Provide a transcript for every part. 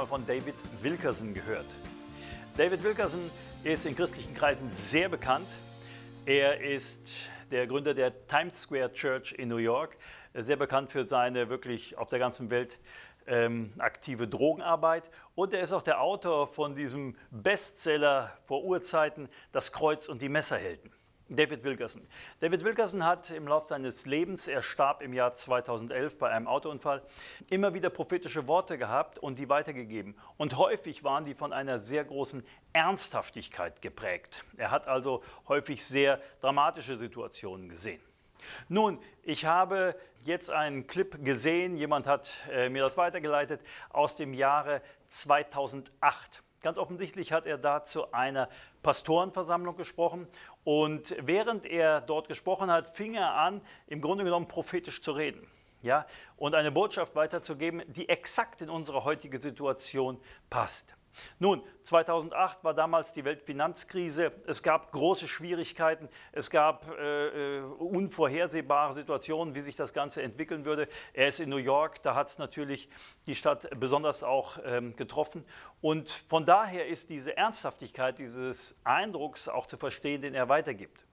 mal von David Wilkerson gehört. David Wilkerson ist in christlichen Kreisen sehr bekannt. Er ist der Gründer der Times Square Church in New York, sehr bekannt für seine wirklich auf der ganzen Welt aktive Drogenarbeit. Und er ist auch der Autor von diesem Bestseller vor Urzeiten, Das Kreuz und die Messerhelden. David Wilkerson. David Wilkerson hat im Laufe seines Lebens, er starb im Jahr 2011 bei einem Autounfall, immer wieder prophetische Worte gehabt und die weitergegeben. Und häufig waren die von einer sehr großen Ernsthaftigkeit geprägt. Er hat also häufig sehr dramatische Situationen gesehen. Nun, ich habe jetzt einen Clip gesehen, jemand hat mir das weitergeleitet, aus dem Jahre 2008. Ganz offensichtlich hat er da zu einer Pastorenversammlung gesprochen und während er dort gesprochen hat, fing er an, im Grunde genommen prophetisch zu reden, ja, und eine Botschaft weiterzugeben, die exakt in unsere heutige Situation passt. Nun, 2008 war damals die Weltfinanzkrise, es gab große Schwierigkeiten, es gab unvorhersehbare Situationen, wie sich das Ganze entwickeln würde. Er ist in New York, da hat es natürlich die Stadt besonders auch getroffen. Und von daher ist diese Ernsthaftigkeit dieses Eindrucks auch zu verstehen, den er weitergibt.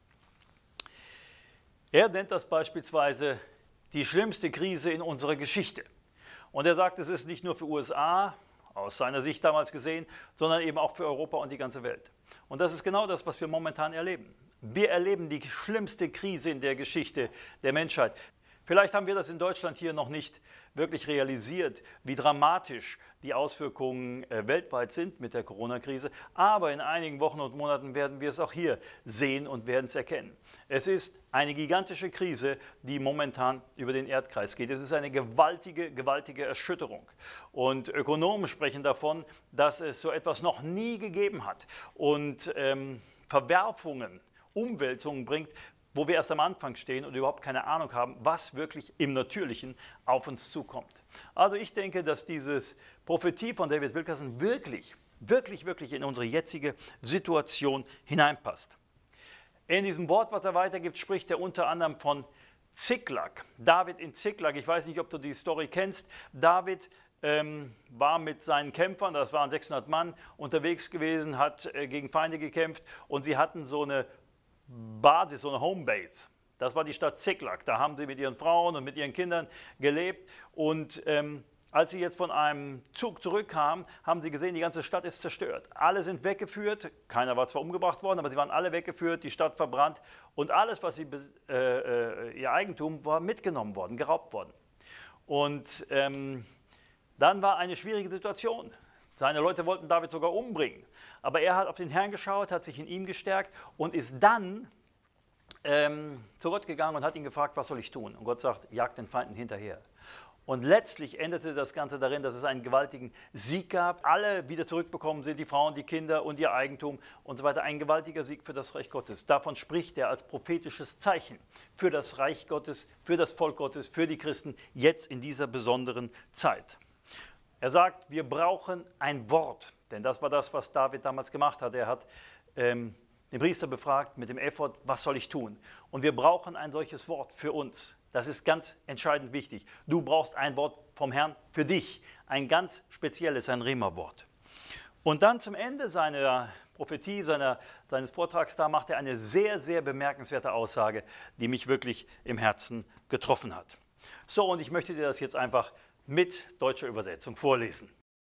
Er nennt das beispielsweise die schlimmste Krise in unserer Geschichte. Und er sagt, es ist nicht nur für USA, aus seiner Sicht damals gesehen, sondern eben auch für Europa und die ganze Welt. Und das ist genau das, was wir momentan erleben. Wir erleben die schlimmste Krise in der Geschichte der Menschheit. Vielleicht haben wir das in Deutschland hier noch nicht wirklich realisiert, wie dramatisch die Auswirkungen weltweit sind mit der Corona-Krise. Aber in einigen Wochen und Monaten werden wir es auch hier sehen und werden es erkennen. Es ist eine gigantische Krise, die momentan über den Erdkreis geht. Es ist eine gewaltige, gewaltige Erschütterung. Und Ökonomen sprechen davon, dass es so etwas noch nie gegeben hat und Verwerfungen, Umwälzungen bringt, wo wir erst am Anfang stehen und überhaupt keine Ahnung haben, was wirklich im Natürlichen auf uns zukommt. Also ich denke, dass diese Prophetie von David Wilkerson wirklich in unsere jetzige Situation hineinpasst. In diesem Wort, was er weitergibt, spricht er unter anderem von Ziklag. David in Ziklag, ich weiß nicht, ob du die Story kennst. David war mit seinen Kämpfern, das waren 600 Mann, unterwegs gewesen, hat gegen Feinde gekämpft und sie hatten so eine Basis, so eine Homebase. Das war die Stadt Ziklag. Da haben sie mit ihren Frauen und mit ihren Kindern gelebt. Und als sie jetzt von einem Zug zurückkamen, haben sie gesehen, die ganze Stadt ist zerstört. Alle sind weggeführt. Keiner war zwar umgebracht worden, aber sie waren alle weggeführt, die Stadt verbrannt. Und alles, was sie, ihr Eigentum, war mitgenommen worden, geraubt worden. Und dann war eine schwierige Situation. Seine Leute wollten David sogar umbringen. Aber er hat auf den Herrn geschaut, hat sich in ihm gestärkt und ist dann zu Gott gegangen und hat ihn gefragt, was soll ich tun? Und Gott sagt, jagt den Feinden hinterher. Und letztlich endete das Ganze darin, dass es einen gewaltigen Sieg gab. Alle wieder zurückbekommen sind, die Frauen, die Kinder und ihr Eigentum und so weiter. Ein gewaltiger Sieg für das Reich Gottes. Davon spricht er als prophetisches Zeichen für das Reich Gottes, für das Volk Gottes, für die Christen, jetzt in dieser besonderen Zeit. Er sagt, wir brauchen ein Wort, denn das war das, was David damals gemacht hat. Er hat den Priester befragt mit dem Ephod, was soll ich tun? Und wir brauchen ein solches Wort für uns. Das ist ganz entscheidend wichtig. Du brauchst ein Wort vom Herrn für dich, ein ganz spezielles, ein Rema-Wort. Und dann zum Ende seiner Prophetie, seines Vortrags da, macht er eine sehr, sehr bemerkenswerte Aussage, die mich wirklich im Herzen getroffen hat. So, und ich möchte dir das jetzt einfach mit deutscher Übersetzung vorlesen.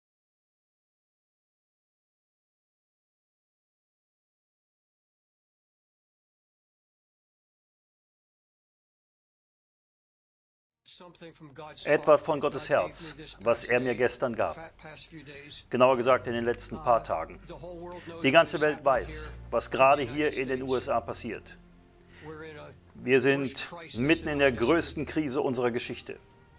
Etwas von Gottes Herz, was er mir gestern gab. Genauer gesagt in den letzten paar Tagen. Die ganze Welt weiß, was gerade hier in den USA passiert. Wir sind mitten in der größten Krise unserer Geschichte.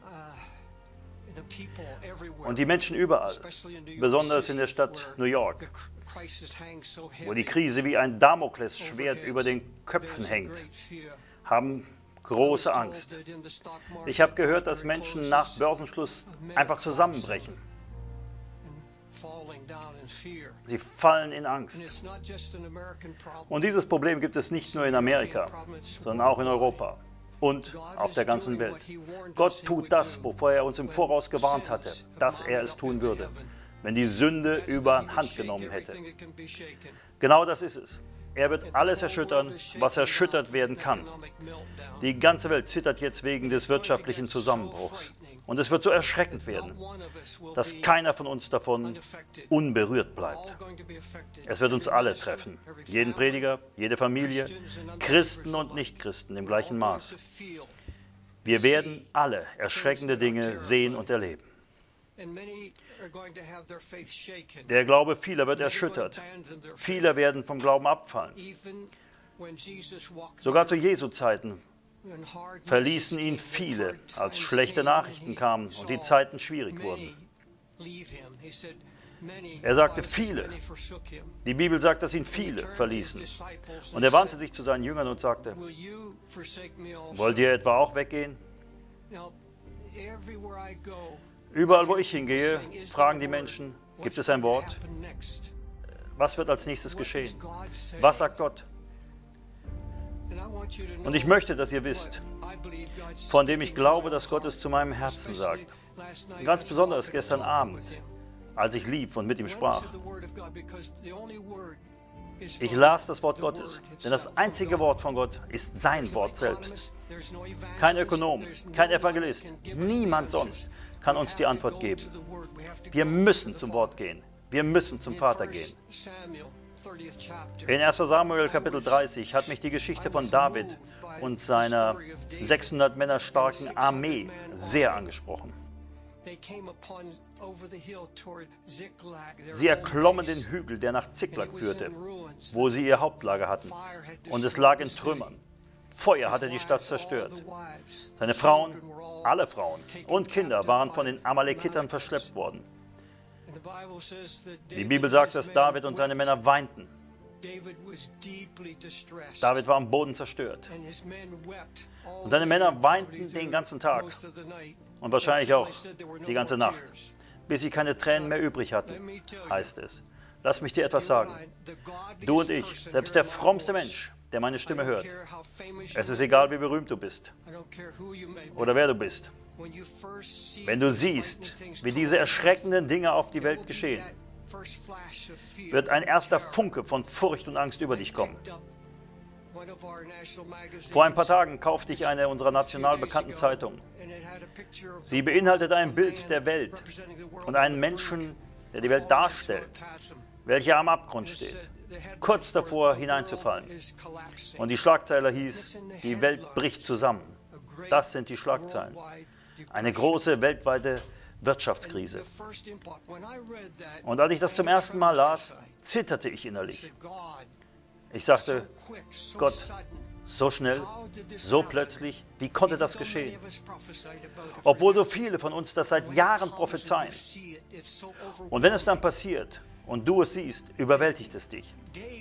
Und die Menschen überall, besonders in der Stadt New York, wo die Krise wie ein Damoklesschwert über den Köpfen hängt, haben große Angst. Ich habe gehört, dass Menschen nach Börsenschluss einfach zusammenbrechen. Sie fallen in Angst. Und dieses Problem gibt es nicht nur in Amerika, sondern auch in Europa. und auf der ganzen Welt. Gott tut das, wovor er uns im Voraus gewarnt hatte, dass er es tun würde, wenn die Sünde überhand genommen hätte. Genau das ist es. Er wird alles erschüttern, was erschüttert werden kann. Die ganze Welt zittert jetzt wegen des wirtschaftlichen Zusammenbruchs. Und es wird so erschreckend werden, dass keiner von uns davon unberührt bleibt. Es wird uns alle treffen, jeden Prediger, jede Familie, Christen und Nichtchristen im gleichen Maß. Wir werden alle erschreckende Dinge sehen und erleben. Der Glaube vieler wird erschüttert. Viele werden vom Glauben abfallen. Sogar zu Jesu Zeiten verließen ihn viele, als schlechte Nachrichten kamen und die Zeiten schwierig wurden. Er sagte viele. Die Bibel sagt, dass ihn viele verließen. Und er wandte sich zu seinen Jüngern und sagte, wollt ihr etwa auch weggehen? Überall, wo ich hingehe, fragen die Menschen, gibt es ein Wort? Was wird als nächstes geschehen? Was sagt Gott? Und ich möchte, dass ihr wisst, von dem ich glaube, dass Gott es zu meinem Herzen sagt. Ganz besonders gestern Abend, als ich lief und mit ihm sprach. Ich las das Wort Gottes, denn das einzige Wort von Gott ist sein Wort selbst. Kein Ökonom, kein Evangelist, niemand sonst kann uns die Antwort geben. Wir müssen zum Wort gehen. Wir müssen zum Vater gehen. In 1. Samuel Kapitel 30 hat mich die Geschichte von David und seiner 600 Männer starken Armee sehr angesprochen. Sie erklommen den Hügel, der nach Ziklag führte, wo sie ihr Hauptlager hatten, und es lag in Trümmern. Feuer hatte die Stadt zerstört. Seine Frauen, alle Frauen und Kinder waren von den Amalekitern verschleppt worden. Die Bibel sagt, dass David und seine Männer weinten. David war am Boden zerstört. Und seine Männer weinten den ganzen Tag und wahrscheinlich auch die ganze Nacht, bis sie keine Tränen mehr übrig hatten, heißt es. Lass mich dir etwas sagen. Du und ich, selbst der frommste Mensch, der meine Stimme hört, es ist egal, wie berühmt du bist oder wer du bist. Wenn du siehst, wie diese erschreckenden Dinge auf die Welt geschehen, wird ein erster Funke von Furcht und Angst über dich kommen. Vor ein paar Tagen kaufte ich eine unserer national bekannten Zeitungen. Sie beinhaltet ein Bild der Welt und einen Menschen, der die Welt darstellt, welcher am Abgrund steht, kurz davor hineinzufallen. Und die Schlagzeile hieß, die Welt bricht zusammen. Das sind die Schlagzeilen. Eine große weltweite Wirtschaftskrise. Und als ich das zum ersten Mal las, zitterte ich innerlich. Ich sagte, Gott, so schnell, so plötzlich, wie konnte das geschehen? Obwohl so viele von uns das seit Jahren prophezeien. Und wenn es dann passiert und du es siehst, überwältigt es dich.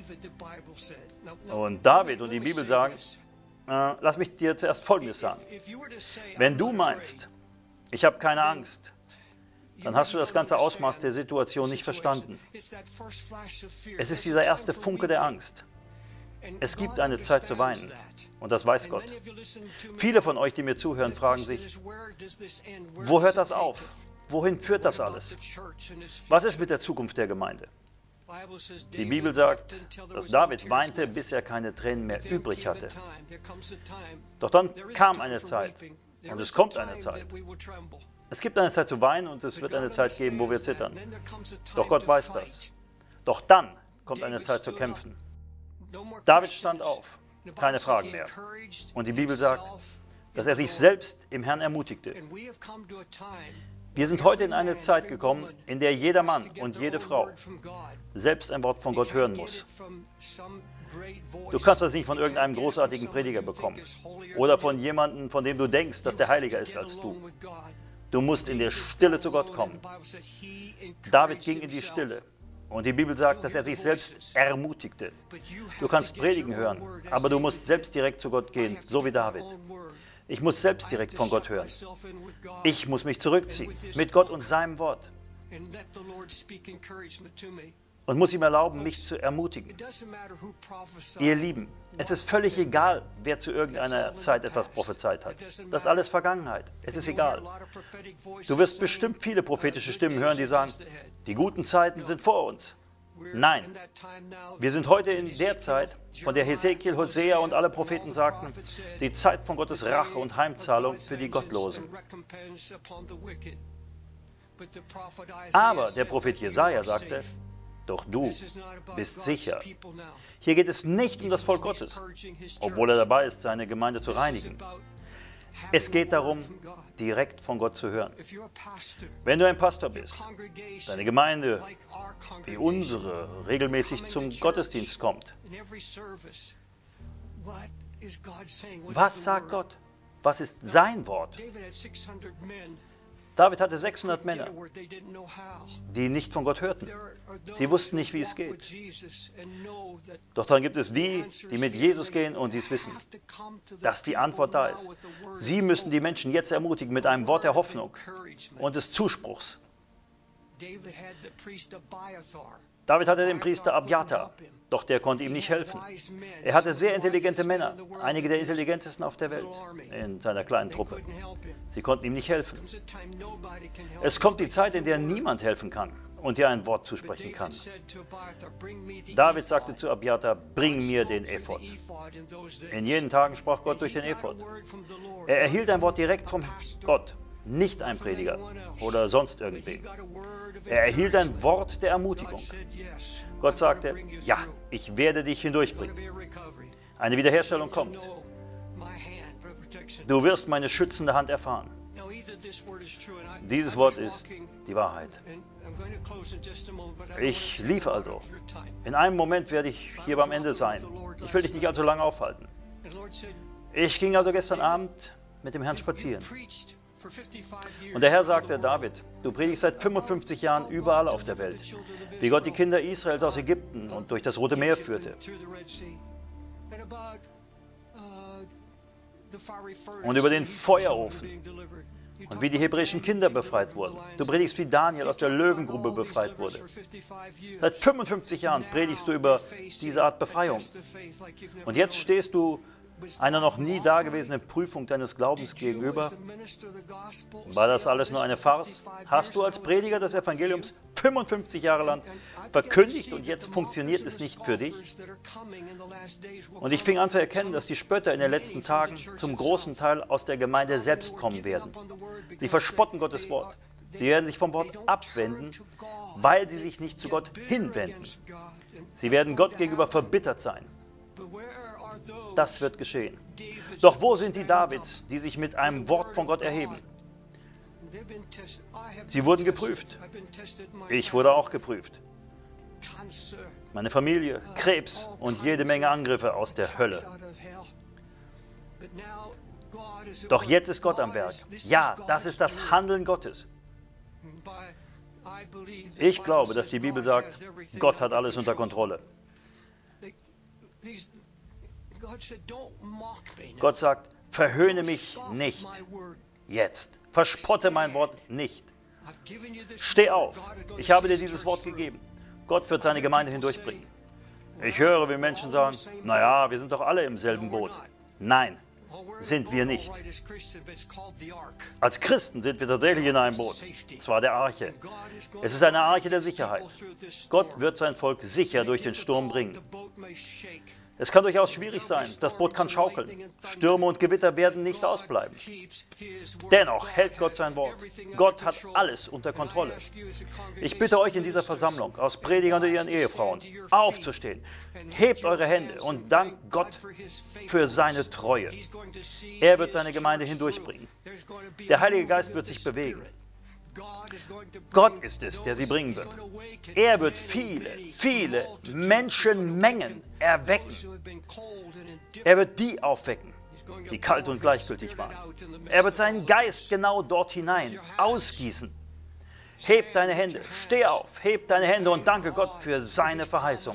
Und David und die Bibel sagen, lass mich dir zuerst Folgendes sagen. Wenn du meinst, ich habe keine Angst, dann hast du das ganze Ausmaß der Situation nicht verstanden. Es ist dieser erste Funke der Angst. Es gibt eine Zeit zu weinen und das weiß Gott. Viele von euch, die mir zuhören, fragen sich, wo hört das auf? Wohin führt das alles? Was ist mit der Zukunft der Gemeinde? Die Bibel sagt, dass David weinte, bis er keine Tränen mehr übrig hatte. Doch dann kam eine Zeit und es kommt eine Zeit. Es gibt eine Zeit zu weinen und es wird eine Zeit geben, wo wir zittern. Doch Gott weiß das. Doch dann kommt eine Zeit zu kämpfen. David stand auf, keine Fragen mehr. Und die Bibel sagt, dass er sich selbst im Herrn ermutigte. Wir sind heute in eine Zeit gekommen, in der jeder Mann und jede Frau selbst ein Wort von Gott hören muss. Du kannst das nicht von irgendeinem großartigen Prediger bekommen oder von jemandem, von dem du denkst, dass der heiliger ist als du. Du musst in der Stille zu Gott kommen. David ging in die Stille. Und die Bibel sagt, dass er sich selbst ermutigte. Du kannst Predigen hören, aber du musst selbst direkt zu Gott gehen, so wie David. Ich muss selbst direkt von Gott hören. Ich muss mich zurückziehen, mit Gott und seinem Wort. und muss ihm erlauben, mich zu ermutigen. Ihr Lieben, es ist völlig egal, wer zu irgendeiner Zeit etwas prophezeit hat. Das ist alles Vergangenheit. Es ist egal. Du wirst bestimmt viele prophetische Stimmen hören, die sagen, die guten Zeiten sind vor uns. Nein, wir sind heute in der Zeit, von der Hesekiel, Hosea und alle Propheten sagten, die Zeit von Gottes Rache und Heimzahlung für die Gottlosen. Aber der Prophet Jesaja sagte, doch du bist sicher. Hier geht es nicht um das Volk Gottes, obwohl er dabei ist, seine Gemeinde zu reinigen. Es geht darum, direkt von Gott zu hören. Wenn du ein Pastor bist, deine Gemeinde, wie unsere, regelmäßig zum Gottesdienst kommt, was sagt Gott? Was ist sein Wort? David hatte 600 Männer, die nicht von Gott hörten. Sie wussten nicht, wie es geht. Doch dann gibt es die, die mit Jesus gehen und dies wissen, dass die Antwort da ist. Sie müssen die Menschen jetzt ermutigen mit einem Wort der Hoffnung und des Zuspruchs. David hatte den Priester Abjatar, doch der konnte ihm nicht helfen. Er hatte sehr intelligente Männer, einige der intelligentesten auf der Welt, in seiner kleinen Truppe. Sie konnten ihm nicht helfen. Es kommt die Zeit, in der niemand helfen kann und dir ein Wort zusprechen kann. David sagte zu Abjatar, bring mir den Ephod. In jenen Tagen sprach Gott durch den Ephod. Er erhielt ein Wort direkt von Gott, nicht ein Prediger oder sonst irgendwen. Er erhielt ein Wort der Ermutigung. Gott sagte, ja, ich werde dich hindurchbringen. Eine Wiederherstellung kommt. Du wirst meine schützende Hand erfahren. Dieses Wort ist die Wahrheit. Ich lief also. In einem Moment werde ich hier beim Ende sein. Ich will dich nicht allzu lange aufhalten. Ich ging also gestern Abend mit dem Herrn spazieren. Und der Herr sagte, David, du predigst seit 55 Jahren überall auf der Welt, wie Gott die Kinder Israels aus Ägypten und durch das Rote Meer führte. Und über den Feuerofen und wie die hebräischen Kinder befreit wurden. Du predigst, wie Daniel aus der Löwengrube befreit wurde. Seit 55 Jahren predigst du über diese Art Befreiung. Und jetzt stehst du einer noch nie dagewesenen Prüfung deines Glaubens gegenüber? War das alles nur eine Farce? Hast du als Prediger des Evangeliums 55 Jahre lang verkündigt und jetzt funktioniert es nicht für dich? Und ich fing an zu erkennen, dass die Spötter in den letzten Tagen zum großen Teil aus der Gemeinde selbst kommen werden. Sie verspotten Gottes Wort. Sie werden sich vom Wort abwenden, weil sie sich nicht zu Gott hinwenden. Sie werden Gott gegenüber verbittert sein. Das wird geschehen. Doch wo sind die Davids, die sich mit einem Wort von Gott erheben? Sie wurden geprüft. Ich wurde auch geprüft. Meine Familie, Krebs und jede Menge Angriffe aus der Hölle. Doch jetzt ist Gott am Werk. Ja, das ist das Handeln Gottes. Ich glaube, dass die Bibel sagt, Gott hat alles unter Kontrolle. Gott sagt, verhöhne mich nicht jetzt. Verspotte mein Wort nicht. Steh auf. Ich habe dir dieses Wort gegeben. Gott wird seine Gemeinde hindurchbringen. Ich höre, wie Menschen sagen, naja, wir sind doch alle im selben Boot. Nein, sind wir nicht. Als Christen sind wir tatsächlich in einem Boot, zwar der Arche. Es ist eine Arche der Sicherheit. Gott wird sein Volk sicher durch den Sturm bringen. Es kann durchaus schwierig sein, das Boot kann schaukeln. Stürme und Gewitter werden nicht ausbleiben. Dennoch hält Gott sein Wort. Gott hat alles unter Kontrolle. Ich bitte euch in dieser Versammlung, aus Predigern und ihren Ehefrauen, aufzustehen. Hebt eure Hände und dankt Gott für seine Treue. Er wird seine Gemeinde hindurchbringen. Der Heilige Geist wird sich bewegen. Gott ist es, der sie bringen wird. Er wird viele, viele Menschenmengen erwecken. Er wird die aufwecken, die kalt und gleichgültig waren. Er wird seinen Geist genau dort hinein ausgießen. Heb deine Hände, steh auf, heb deine Hände und danke Gott für seine Verheißung.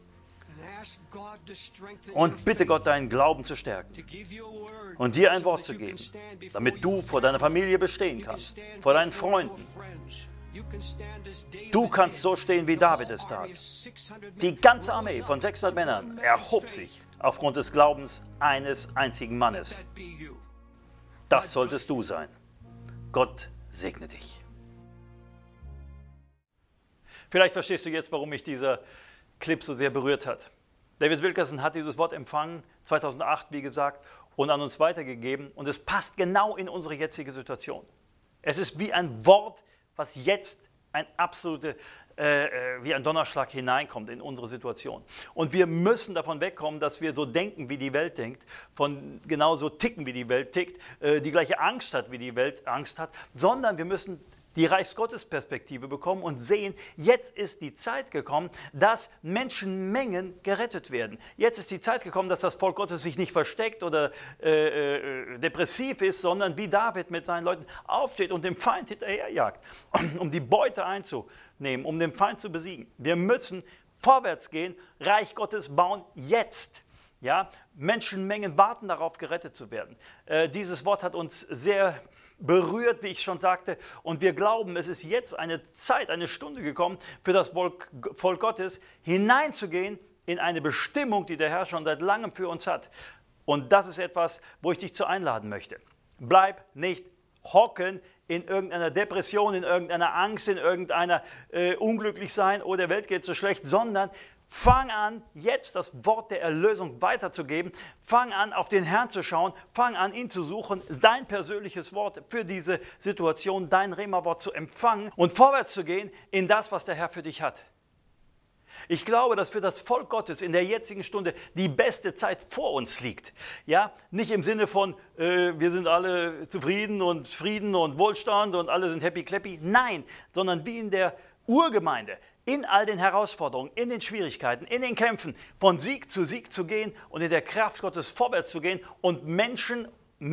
Und bitte Gott, deinen Glauben zu stärken und dir ein Wort zu geben, damit du vor deiner Familie bestehen kannst, vor deinen Freunden, Du kannst so stehen, wie David es tat. Die ganze Armee von 600 Männern erhob sich aufgrund des Glaubens eines einzigen Mannes. Das solltest du sein. Gott segne dich. Vielleicht verstehst du jetzt, warum mich dieser Clip so sehr berührt hat. David Wilkerson hat dieses Wort empfangen, 2008, wie gesagt, und an uns weitergegeben. Und es passt genau in unsere jetzige Situation. Es ist wie ein Wort, was jetzt wie ein Donnerschlag hineinkommt in unsere Situation. Und wir müssen davon wegkommen, dass wir so denken, wie die Welt denkt, genauso ticken, wie die Welt tickt, die gleiche Angst hat, wie die Welt Angst hat, sondern wir müssen die Reichsgottesperspektive bekommen und sehen, jetzt ist die Zeit gekommen, dass Menschenmengen gerettet werden. Jetzt ist die Zeit gekommen, dass das Volk Gottes sich nicht versteckt oder depressiv ist, sondern wie David mit seinen Leuten aufsteht und dem Feind hinterherjagt, um die Beute einzunehmen, um den Feind zu besiegen. Wir müssen vorwärts gehen, Reich Gottes bauen jetzt. Ja? Menschenmengen warten darauf, gerettet zu werden. Dieses Wort hat uns sehr berührt, wie ich schon sagte, und wir glauben, es ist jetzt eine Zeit, eine Stunde gekommen, für das Volk Gottes hineinzugehen in eine Bestimmung, die der Herr schon seit langem für uns hat. Und das ist etwas, wo ich dich zu einladen möchte. Bleib nicht hocken in irgendeiner Depression, in irgendeiner Angst, in irgendeiner Unglücklichsein, oh, der Welt geht so schlecht, sondern fang an, jetzt das Wort der Erlösung weiterzugeben. Fang an, auf den Herrn zu schauen. Fang an, ihn zu suchen, dein persönliches Wort für diese Situation, dein Rema-Wort zu empfangen und vorwärts zu gehen in das, was der Herr für dich hat. Ich glaube, dass für das Volk Gottes in der jetzigen Stunde die beste Zeit vor uns liegt. Ja? Nicht im Sinne von, wir sind alle zufrieden und Frieden und Wohlstand und alle sind happy-clappy. Nein, sondern wie in der Urgemeinde. In all den Herausforderungen, in den Schwierigkeiten, in den Kämpfen, von Sieg zu gehen und in der Kraft Gottes vorwärts zu gehen und Menschen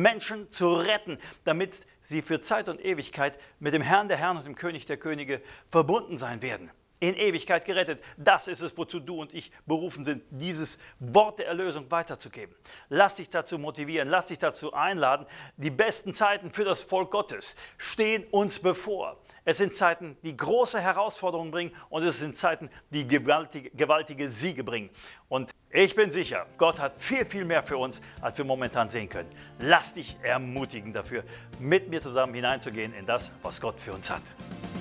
zu retten, damit sie für Zeit und Ewigkeit mit dem Herrn der Herren und dem König der Könige verbunden sein werden. In Ewigkeit gerettet. Das ist es, wozu du und ich berufen sind, dieses Wort der Erlösung weiterzugeben. Lass dich dazu motivieren, lass dich dazu einladen. Die besten Zeiten für das Volk Gottes stehen uns bevor. Es sind Zeiten, die große Herausforderungen bringen und es sind Zeiten, die gewaltige Siege bringen. Und ich bin sicher, Gott hat viel, viel mehr für uns, als wir momentan sehen können. Lass dich ermutigen dafür, mit mir zusammen hineinzugehen in das, was Gott für uns hat.